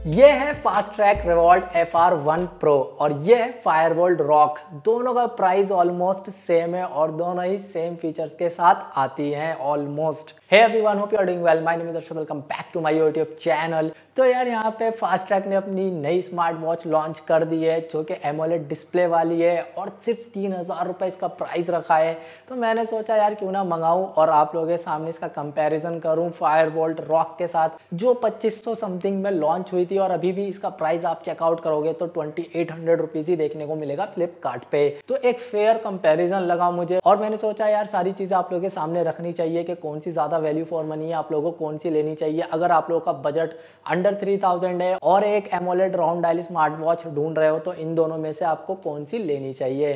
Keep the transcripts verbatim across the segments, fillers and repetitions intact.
ये है Fastrack Revolt F R one pro और ये है फायरवोल्ट रॉक। दोनों का प्राइस ऑलमोस्ट सेम है और दोनों ही सेम फीचर्स के साथ आती हैं almost. Hey everyone, hope you are doing well. My name is Arshad, welcome back to my YouTube channel. तो यार यहाँ पे फास्ट ट्रैक ने अपनी नई स्मार्ट वॉच लॉन्च कर दी है जो कि एमोलेड डिस्प्ले वाली है और सिर्फ तीन हज़ार रुपये इसका प्राइस रखा है। तो मैंने सोचा यार क्यों ना मंगाऊं और आप लोगों के सामने इसका कंपैरिजन करूं फायरवोल्ट रॉक के साथ जो पच्चीस सौ समथिंग में लॉन्च हुई थी और अभी भी इसका प्राइस आप चेकआउट करोगे तो ट्वेंटी एट हंड्रेड रुपीज ही देखने को मिलेगा फ्लिपकार्ट पे। तो एक फेयर कंपैरिजन लगा मुझे और मैंने सोचा यार सारी चीजें आप लोगों के सामने रखनी चाहिए कि कौन सी ज्यादा वैल्यू फॉर मनी है, आप लोगों को कौन सी लेनी चाहिए। अगर आप लोगों का बजट अंडर थ्री थाउजेंड है और एक AMOLED round dial smart watch ढूंढ रहे हो तो इन दोनों में से आपको कौन सी लेनी चाहिए।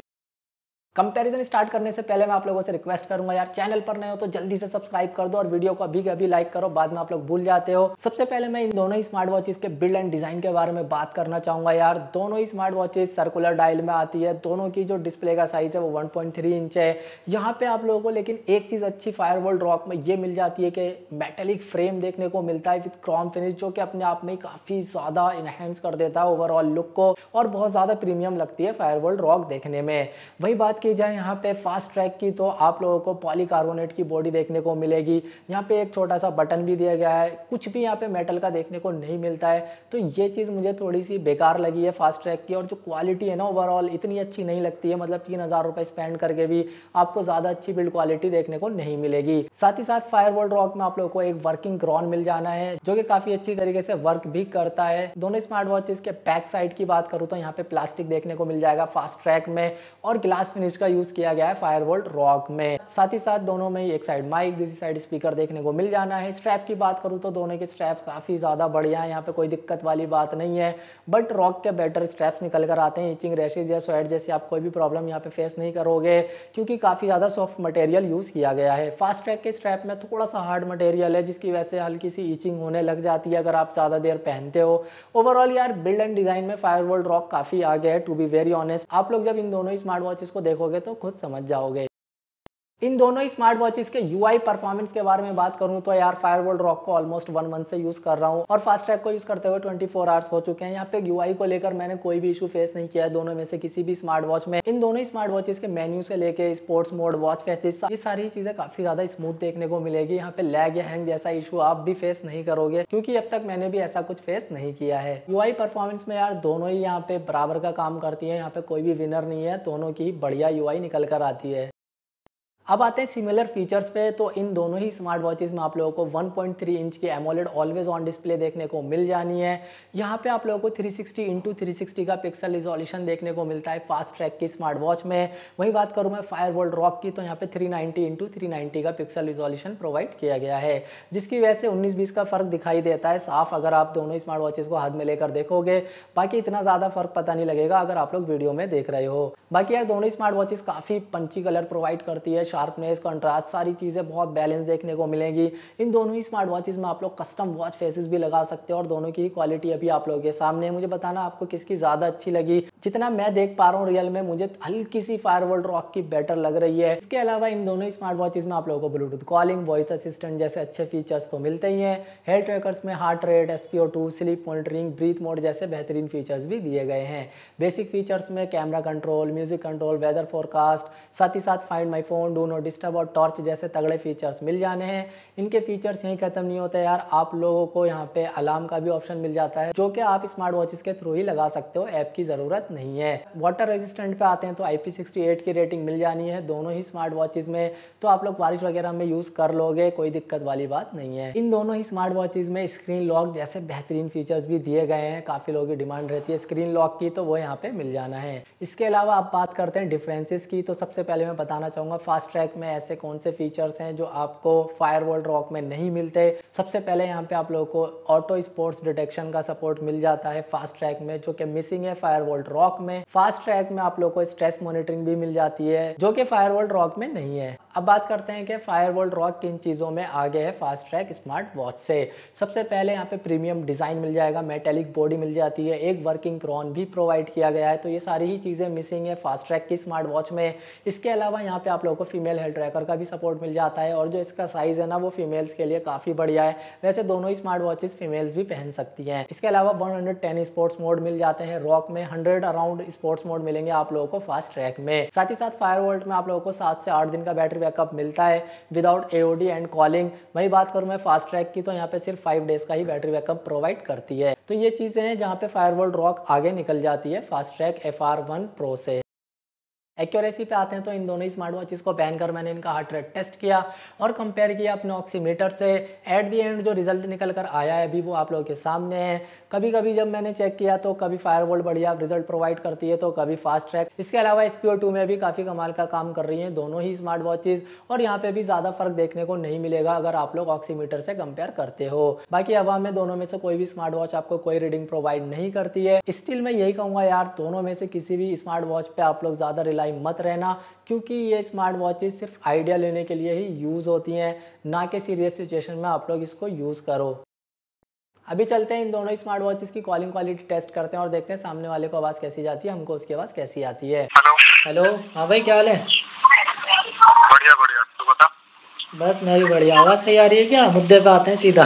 कंपैरिजन स्टार्ट करने से पहले मैं आप लोगों से रिक्वेस्ट करूंगा यार, चैनल पर नए हो तो जल्दी से सब्सक्राइब कर दो और वीडियो को अभी अभी लाइक करो, बाद में आप लोग भूल जाते हो। सबसे पहले मैं इन दोनों ही स्मार्ट वॉचेस के बिल्ड एंड डिजाइन के बारे में बात करना चाहूंगा यार। दोनों ही स्मार्ट वॉचेस सर्कुलर डायल में आती है। दोनों की जो डिस्प्ले का साइज है वो वन पॉइंट थ्री इंच है यहाँ पे आप लोगों को। लेकिन एक चीज अच्छी फायरवोल्ट रॉक में ये मिल जाती है कि मेटेलिक फ्रेम देखने को मिलता है विद क्रोम फिनिश, जो कि अपने आप में काफी ज्यादा इनहेंस कर देता है ओवरऑल लुक को और बहुत ज्यादा प्रीमियम लगती है फायरवोल्ट रॉक देखने में। वही बात की जाए यहाँ पे फास्ट ट्रैक की तो आप लोगों को पॉलीकार्बोनेट की बॉडी देखने को मिलेगी। यहाँ पे एक छोटा सा बटन भी दिया गया है, कुछ भी यहाँ पे मेटल का देखने को नहीं मिलता है। तो ये चीज़ मुझे थोड़ी सी बेकार लगी है फास्ट ट्रैक की। और जो क्वालिटी है ना ओवरऑल इतनी अच्छी नहीं लगती है, मतलब तीन हज़ार रुपये स्पेंड करके भी आपको ज़्यादा अच्छी बिल्ड क्वालिटी देखने को नहीं मिलेगी। साथ ही साथ फायरवोल्ट रॉक में आप लोगों को एक वर्किंग ग्रॉन मिल जाना है जो कि काफ़ी अच्छी तरीके से वर्क भी करता है। दोनों स्मार्ट वॉचेस के बैक साइड की बात करूँ तो यहाँ पे प्लास्टिक देखने को मिल जाएगा फास्ट ट्रैक में और ग्लास फिनिश का यूज़ किया गया है फायरवोल्ट रॉक में। साथ ही साथ दोनों में एक साइड माइक दूसरी साइड स्पीकर देखने को मिल जाना है। स्ट्रैप की बात करूं तो दोनों के स्ट्रैप काफी ज्यादा बढ़िया है, यहाँ पे कोई दिक्कत वाली बात नहीं है। बट रॉक के बेटर स्ट्रैप्स निकल कर आते हैं। इचिंग रैशेज या स्वेट जैसी आप कोई भी प्रॉब्लम यहाँ पे फेस नहीं करोगे क्योंकि काफी ज्यादा सॉफ्ट मटेरियल यूज किया गया है। फास्ट ट्रैक के स्ट्रैप में थोड़ा सा हार्ड मटेरियल है जिसकी वजह से हल्की सी इचिंग होने लग जाती है अगर आप ज्यादा देर पहनते हो। ओवरऑल यार बिल्ड एंड डिजाइन में फायरवोल्ट रॉक काफी आगे है टू बी वेरी ऑनेस्ट। आप लोग जब इन दोनों ही स्मार्ट वॉचेस को देखोगे तो खुद समझ जाओगे। इन दोनों ही स्मार्ट वॉचेस के यूआई परफॉर्मेंस के बारे में बात करूं तो यार फायरवोल्ट रॉक को ऑलमोस्ट वन मंथ से यूज कर रहा हूं और फास्ट ट्रैक को यूज करते हुए ट्वेंटी फोर आवर्स हो चुके हैं। यहाँ पे यूआई को लेकर मैंने कोई भी इशू फेस नहीं किया है दोनों में से किसी भी स्मार्ट वॉच में। इन दोनों ही स्मार्ट वॉचेस के मेन्यू से लेके स्पोर्ट्स मोड, वॉच फैसेस, ये सारी चीजें काफी ज्यादा स्मूथ देखने को मिलेगी। यहाँ पे लैग या हैंग जैसा इशू आप भी फेस नहीं करोगे क्योंकि अब तक मैंने भी ऐसा कुछ फेस नहीं किया है। यूआई परफॉर्मेंस में यार दोनों ही यहाँ पे बराबर का काम करती है, यहाँ पे कोई भी विनर नहीं है, दोनों की बढ़िया यूआई निकल कर आती है। अब आते हैं सिमिलर फीचर्स पे। तो इन दोनों ही स्मार्ट वॉचेस में आप लोगों को वन पॉइंट थ्री इंच की एमोलेड ऑलवेज ऑन डिस्प्ले देखने को मिल जानी है। यहाँ पे आप लोगों को three sixty into three sixty का पिक्सल रिजोल्यूशन देखने को मिलता है फास्ट ट्रैक की स्मार्ट वॉच में। वही बात करूँ मैं फायरवोल्ट रॉक की तो यहाँ पे three ninety into three ninety का पिक्सल रिजोल्यूशन प्रोवाइड किया गया है जिसकी वजह से उन्नीस बीस का फर्क दिखाई देता है साफ अगर आप दोनों ही स्मार्ट वॉचेस को हाथ में लेकर देखोगे। बाकी इतना ज्यादा फर्क पता नहीं लगेगा अगर आप लोग वीडियो में देख रहे हो। बाकी यार दोनों ही स्मार्ट वॉचेस काफी पंची कलर प्रोवाइड करती है, शार्पनेस, कंट्रास्ट, सारी चीजें बहुत बैलेंस देखने को मिलेगी। इन दोनों ही स्मार्ट वॉचेस में आप लोग कस्टम वॉच फेसेस भी लगा सकते हो और दोनों की क्वालिटी अभी आप लोगों के सामने है। मुझे बताना आपको किसकी ज्यादा अच्छी लगी। जितना मैं देख पा रहा हूँ रियल में मुझे हल्की सी फायरवोल्ट रॉक की बेटर लग रही है। इसके अलावा इन दोनों ही स्मार्ट वॉचेस में आप लोगों को ब्लूटूथ कॉलिंग, वॉइस असिस्टेंट जैसे अच्छे फीचर्स तो मिलते ही हैं। हेल्थ ट्रैकर्स में heart rate, S P O two, sleep monitoring, breath mode जैसे बेहतरीन फीचर्स भी दिए गए हैं। बेसिक फीचर्स में camera control, music control, weather forecast, साथ ही साथ find my phone, do not disturb और टॉर्च जैसे तगड़े फीचर्स मिल जाने हैं। इनके फीचर्स यहीं खत्म नहीं होते यार, आप लोगों को यहाँ पे अलार्म का भी ऑप्शन मिल जाता है जो कि आप स्मार्ट वॉचेस के थ्रू ही लगा सकते हो, ऐप की जरूरत नहीं है। वाटर रेजिस्टेंट पे आते हैं तो आई पी सिक्सटी एट की रेटिंग मिल जानी है दोनों ही स्मार्ट वॉचेस में, तो आप लोग बारिश वगैरह में यूज कर लोगे, कोई दिक्कत वाली बात नहीं है। इन दोनों ही स्मार्ट वॉचेस में स्क्रीन लॉक जैसे बेहतरीन फीचर्स भी दिए गए हैं। काफी लोगों की डिमांड रहती है स्क्रीन लॉक की, तो वो यहाँ पे मिल जाना है। इसके अलावा आप बात करते हैं डिफरेंसेस की, तो सबसे पहले मैं बताना चाहूंगा फास्ट ट्रैक में ऐसे कौन से फीचर्स हैं जो आपको फायरवोल्ट रॉक में नहीं मिलते। सबसे पहले यहाँ पे आप लोगों को ऑटो स्पोर्ट्स डिटेक्शन का सपोर्ट मिल जाता है फास्ट ट्रैक में, जो कि मिसिंग है फायरवोल्ट रॉक में। फास्ट ट्रैक में आप लोगों को स्ट्रेस मॉनिटरिंग भी मिल जाती है जो कि फायरवोल्ट रॉक में नहीं है। अब बात करते हैं कि फायरवोल्ट रॉक किन चीजों में आगे है फास्ट ट्रैक स्मार्ट वॉच से। सबसे पहले यहाँ पे प्रीमियम डिजाइन मिल जाएगा, मेटेलिक बॉडी मिल जाती है, एक वर्किंग क्रोन भी प्रोवाइड किया गया है। तो ये सारी ही चीजें मिसिंग है फास्ट ट्रैक की स्मार्ट वॉच में। इसके अलावा यहाँ पे आप लोगों को फीमेल हेल्थ ट्रैकर का भी सपोर्ट मिल जाता है और जो इसका साइज़ है ना वो फीमेल्स के लिए काफ़ी बढ़िया है। वैसे दोनों ही स्मार्ट वॉचेस फीमेल्स भी पहन सकती हैं। इसके अलावा one hundred ten sports mode मिल जाते हैं रॉक में, हंड्रेड अराउंड स्पोर्ट्स मोड मिलेंगे आप लोगों को फास्ट ट्रैक में। साथ ही साथ फायरवोल्ट में आप लोगों को सात से आठ दिन का बैटरी बैकअप मिलता है विदाउट एओडी एंड कॉलिंग। वही बात करूं मैं फास्ट ट्रैक की तो यहाँ पे सिर्फ फाइव डेज का ही बैटरी बैकअप प्रोवाइड करती है। तो ये चीजें हैं जहाँ पे फायरवोल्ट रॉक आगे निकल जाती है Fastrack F R one pro से। एक्यूरेसी पे आते हैं तो इन दोनों ही स्मार्ट वॉचेस को पहनकर मैंने इनका हार्ट रेट टेस्ट किया और कंपेयर किया अपने ऑक्सीमीटर से। एट दी एंड जो रिजल्ट निकल कर आया है अभी वो आप लोगों के सामने है। कभी कभी जब मैंने चेक किया तो कभी फायरवोल्ट बढ़िया रिजल्ट प्रोवाइड करती है तो कभी फास्ट ट्रैक। इसके अलावा एस पी ओ टू में भी काफ़ी कमाल का काम कर रही हैं दोनों ही स्मार्ट वॉचेस और यहाँ पे भी ज़्यादा फर्क देखने को नहीं मिलेगा अगर आप लोग ऑक्सीमीटर से कंपेयर करते हो। बाकी हवा में दोनों में से कोई भी स्मार्ट वॉच आपको कोई रीडिंग प्रोवाइड नहीं करती है। स्टिल मैं यही कहूँगा यार, दोनों में से किसी भी स्मार्ट वॉच पे आप लोग ज़्यादा रिलाई मत रहना, क्योंकि ये स्मार्ट वॉचेस सिर्फ आइडिया लेने के लिए ही यूज़ होती हैं, ना कि सीरियस सिचुएशन में आप लोग इसको यूज़ करो। अभी चलते हैं इन दोनों स्मार्ट वॉचेस की कॉलिंग क्वालिटी टेस्ट करते हैं और देखते हैं सामने वाले को आवाज़ कैसी जाती है, हमको उसकी आवाज़ कैसी आती है। हेलो हेलो, हाँ भाई क्या हाल है? बढ़िया बढ़िया, तू बता। बस मैं भी बढ़िया। आवाज़ सही आ रही है क्या? मुद्दे पे आते हैं सीधा।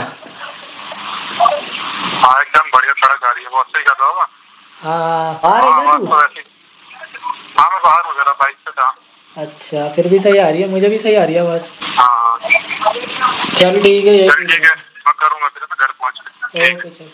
हाँ एकदम बढ़िया, सड़क आ रही है, बहुत सही कर रहा होगा। हाँ बाहर है क्या तू? हाँ मैं बाहर वगैरह बाइक पे था। अच्छा, फिर भी सही आ रही है, मुझे भी सही आ रही है आवाज़। हाँ चल ठीक है, चल ठीक है, मैं करूँगा फिर घर पहुँच के। ओके चल।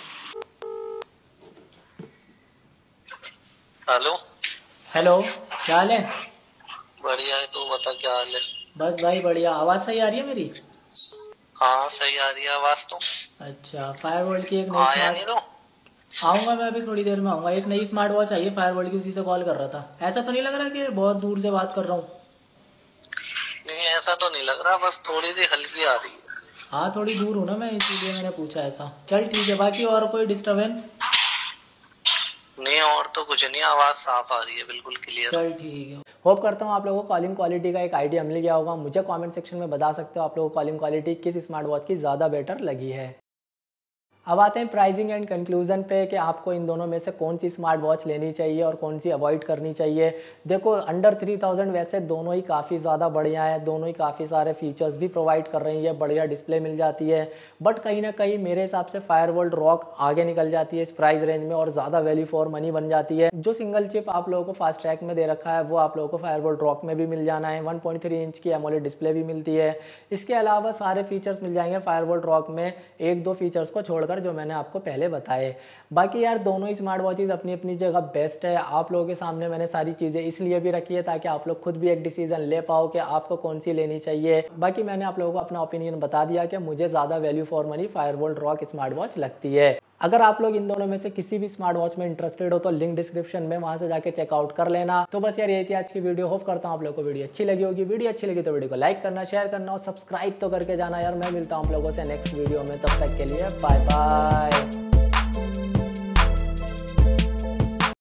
हेलो हेलो, क्या हाल है? बढ़िया है, तू बता क्या हाल है? बस भाई बढ़िया। आवाज़ सही आ रही है मेरी? हाँ सही आ रही है आवाज़ तो। अच्छा, फायरवोल्ट की एक नई आया नहीं स्मार्ट तो आऊँगा मैं अभी थोड़ी देर में आऊँगा। एक नई स्मार्ट वॉच आई है फायरवोल्ट की, उसी से कॉल कर रहा था। ऐसा तो नहीं लग रहा कि बहुत दूर से बात कर रहा हूँ? नहीं ऐसा तो नहीं लग रहा, बस थोड़ी सी हल्की आ रही है। हाँ थोड़ी दूर हूँ ना मैं, इसीलिए मैंने पूछा ऐसा। चल ठीक है, बाकी और कोई डिस्टर्बेंस? नहीं और तो कुछ नहीं, आवाज़ साफ आ रही है, बिल्कुल क्लियर। चल ठीक है। होप करता हूँ आप लोगों को कॉलिंग क्वालिटी का एक आइडिया मिल गया होगा। मुझे कमेंट सेक्शन में बता सकते हो आप लोगों को कॉलिंग क्वालिटी किस स्मार्ट वॉच की ज़्यादा बेटर लगी है। अब आते हैं प्राइसिंग एंड कंक्लूजन पे कि आपको इन दोनों में से कौन सी स्मार्ट वॉच लेनी चाहिए और कौन सी अवॉइड करनी चाहिए। देखो अंडर थ्री थाउजेंड वैसे दोनों ही काफ़ी ज़्यादा बढ़िया है, दोनों ही काफ़ी सारे फीचर्स भी प्रोवाइड कर रही है, बढ़िया डिस्प्ले मिल जाती है। बट कहीं ना कहीं मेरे हिसाब से फायरवोल्ट रॉक आगे निकल जाती है इस प्राइस रेंज में और ज़्यादा वैल्यू फॉर मनी बन जाती है। जो सिंगल चिप आप लोगों को फास्ट ट्रैक में दे रखा है वो आप लोगों को फायरवोल्ट रॉक में भी मिल जाना है। वन पॉइंट थ्री इंच की एमोलेड डिस्प्ले भी मिलती है। इसके अलावा सारे फीचर्स मिल जाएंगे फायरवोल्ट रॉक में, एक दो फीचर्स को छोड़कर जो मैंने आपको पहले बताए। बाकी यार दोनों ही स्मार्ट वॉचेस अपनी अपनी जगह बेस्ट है। आप लोगों के सामने मैंने सारी चीज़ें इसलिए भी रखी है ताकि आप लोग खुद भी एक डिसीजन ले पाओ कि आपको कौन सी लेनी चाहिए। बाकी मैंने आप लोगों को अपना ओपिनियन बता दिया कि मुझे ज़्यादा value for money Fireboltt Rock smart watch लगती है। अगर आप लोग इन दोनों में से किसी भी स्मार्ट वॉच में इंटरेस्टेड हो तो लिंक डिस्क्रिप्शन में, वहां से जाके चेकआउट कर लेना। तो बस यार यही थी आज की वीडियो। होप करता हूँ आप लोगों को वीडियो अच्छी लगी होगी। वीडियो अच्छी लगी तो वीडियो को लाइक करना, शेयर करना और सब्सक्राइब तो करके जाना यार। मैं मिलता हूँ आप लोगों से नेक्स्ट वीडियो में, तब तक के लिए बाय बाय।